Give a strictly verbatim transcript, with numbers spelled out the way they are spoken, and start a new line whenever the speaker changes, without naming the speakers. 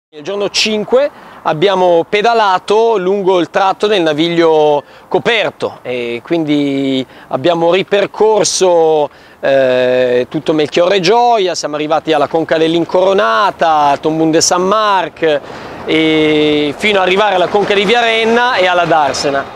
Il giorno cinque abbiamo pedalato lungo il tratto del Naviglio coperto e quindi abbiamo ripercorso eh, tutto Melchiorre Gioia, siamo arrivati alla Conca dell'Incoronata, Tombun de San Marc, e fino ad arrivare alla Conca di Viarenna e alla Darsena.